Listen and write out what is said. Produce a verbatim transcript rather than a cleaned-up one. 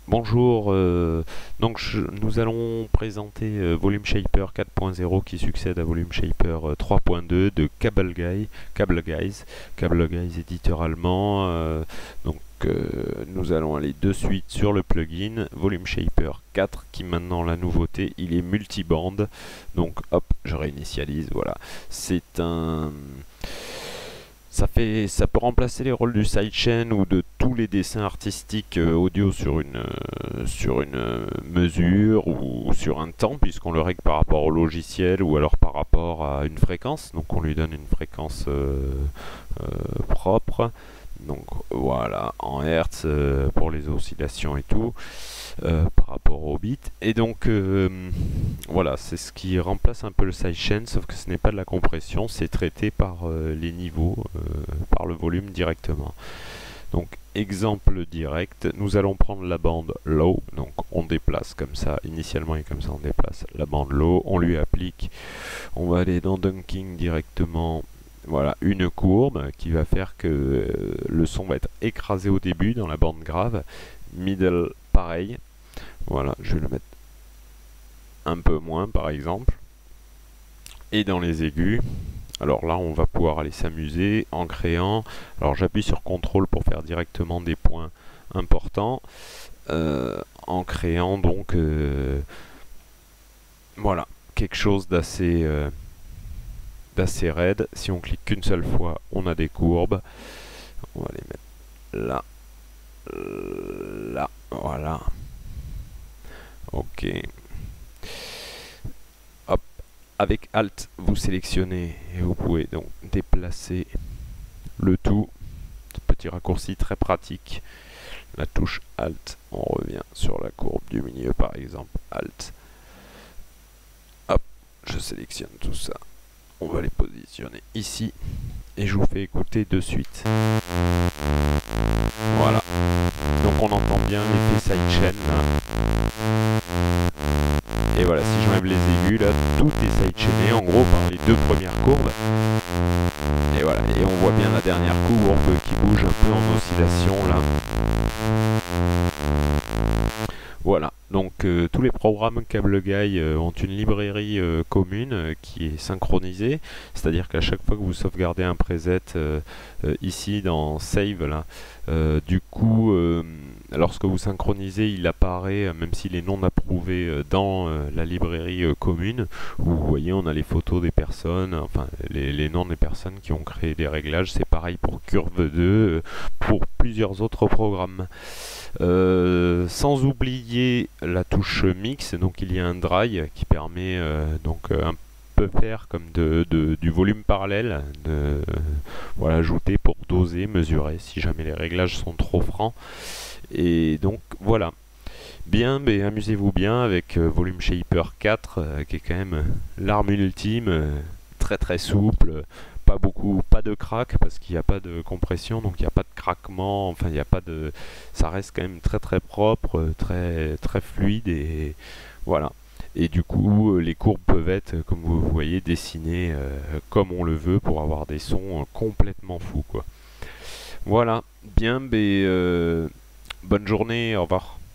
Bonjour, euh, donc je- nous allons présenter euh, Volume Shaper quatre point zéro qui succède à Volume Shaper euh, trois point deux de Cable Guy, Cable Guys, Cable Guys éditeur allemand. euh, donc euh, nous allons aller de suite sur le plugin Volume Shaper quatre qui maintenant la nouveauté, il est multiband. Donc hop, je réinitialise, voilà. C'est un Ça fait, ça peut remplacer les rôles du sidechain ou de tous les dessins artistiques euh, audio sur une, euh, sur une euh, mesure ou sur un temps, puisqu'on le règle par rapport au logiciel ou alors par rapport à une fréquence. Donc on lui donne une fréquence euh, euh, propre. Donc voilà, en Hertz euh, pour les oscillations et tout, euh, par rapport au bit. Et donc euh, voilà, c'est ce qui remplace un peu le sidechain, sauf que ce n'est pas de la compression, c'est traité par euh, les niveaux, euh, par le volume directement. Donc exemple direct, nous allons prendre la bande low, donc on déplace comme ça, initialement et comme ça on déplace la bande low, on lui applique, on va aller dans Dunking directement. Voilà, une courbe qui va faire que euh, le son va être écrasé au début dans la bande grave. Middle, pareil. Voilà, je vais le mettre un peu moins par exemple. Et dans les aigus, alors là on va pouvoir aller s'amuser en créant. Alors j'appuie sur contrôle pour faire directement des points importants. Euh, en créant donc euh, voilà, quelque chose d'assez euh, d'assez raide. Si on clique qu'une seule fois, on a des courbes. On va les mettre là, là, voilà. Ok. Hop. Avec Alt, vous sélectionnez et vous pouvez donc déplacer le tout. Petit raccourci très pratique. La touche Alt, on revient sur la courbe du milieu par exemple. Alt. Hop, je sélectionne tout ça. On va les positionner ici et je vous fais écouter de suite. Voilà. Donc on entend bien l'effet sidechain là. Et voilà, si j'enlève les aigus là, tout est sidechainé en gros par les deux premières courbes. Et voilà, et on voit bien la dernière courbe qui bouge un peu en oscillation là. Voilà, donc euh, tous les programmes Cable Guy euh, ont une librairie euh, commune euh, qui est synchronisée, c'est-à-dire qu'à chaque fois que vous sauvegardez un preset euh, euh, ici dans Save, là, euh, du coup, euh, lorsque vous synchronisez, il apparaît, euh, même s'il est non approuvé, euh, dans euh, la librairie euh, commune, où vous voyez, on a les photos des personnes, enfin les, les noms des personnes qui ont créé des réglages. C'est pareil pour Curve deux, euh, pour plusieurs autres programmes. Euh, sans oublier la touche mix, donc il y a un dry qui permet euh, donc un peu faire comme de, de, du volume parallèle, de voilà, ajouter pour doser, mesurer si jamais les réglages sont trop francs. Et donc voilà. Bien, mais amusez-vous bien avec euh, Volume Shaper quatre, euh, qui est quand même l'arme ultime, euh, très très souple, pas beaucoup, pas de crack parce qu'il n'y a pas de compression, donc il n'y a pas de craquement, enfin il n'y a pas de, ça reste quand même très très propre, euh, très très fluide et voilà. Et du coup, euh, les courbes peuvent être, euh, comme vous voyez, dessinées euh, comme on le veut pour avoir des sons euh, complètement fous, quoi. Voilà, bien, mais euh, bonne journée, au revoir.